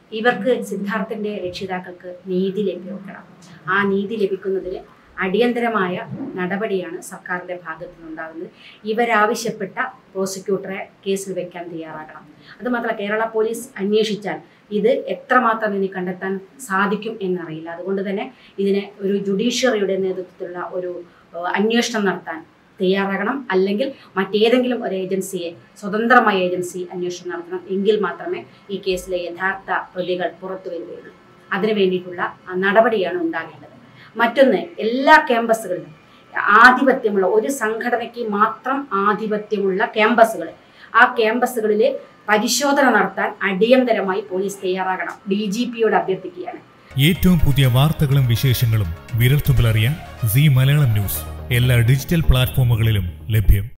ഇവർക്ക് സിദ്ധാർത്ഥിൻ്റെ രക്ഷിതാക്കൾക്ക് നീതി ലഭ്യമാക്കണം. ആ നീതി ലഭിക്കുന്നതിന് അടിയന്തരമായ നടപടിയാണ് സർക്കാരിൻ്റെ ഭാഗത്തു നിന്നുണ്ടാകുന്നത്. ഇവരാവശ്യപ്പെട്ട പ്രോസിക്യൂട്ടറെ കേസിൽ വെക്കാൻ തയ്യാറാകണം. അതുമാത്രമല്ല, കേരള പോലീസ് അന്വേഷിച്ചാൽ ഇത് എത്രമാത്രം ഇനി കണ്ടെത്താൻ സാധിക്കും എന്നറിയില്ല. അതുകൊണ്ട് തന്നെ ഇതിനെ ഒരു ജുഡീഷ്യറിയുടെ നേതൃത്വത്തിലുള്ള ഒരു അന്വേഷണം നടത്താൻ തയ്യാറാകണം. അല്ലെങ്കിൽ മറ്റേതെങ്കിലും ഒരു ഏജൻസിയെ, സ്വതന്ത്രമായ ഏജൻസി അന്വേഷണം നടത്തണം. എങ്കിൽ മാത്രമേ ഈ കേസിലെ യഥാർത്ഥ പ്രതികൾ പുറത്തു വരികയുള്ളൂ. അതിനു വേണ്ടിയിട്ടുള്ള നടപടിയാണ് ഉണ്ടാകേണ്ടത്. മറ്റൊന്ന്, എല്ലാ ക്യാമ്പസുകളിലും ആധിപത്യമുള്ള ഒരു സംഘടനയ്ക്ക് മാത്രം ആധിപത്യമുള്ള ക്യാമ്പസുകൾ, ആ ക്യാമ്പസുകളിൽ പരിശോധന നടത്താൻ അടിയന്തരമായി പോലീസ് തയ്യാറാകണം. DGPയോട് അഭ്യർത്ഥിക്കുകയാണ്. ഏറ്റവും പുതിയ വാർത്തകളും വിശേഷങ്ങളും വിരൽത്തുമ്പിലറിയാൻ സീ മലയാളം ന്യൂസ് എല്ലാ ഡിജിറ്റൽ പ്ലാറ്റ്ഫോമുകളിലും ലഭ്യം.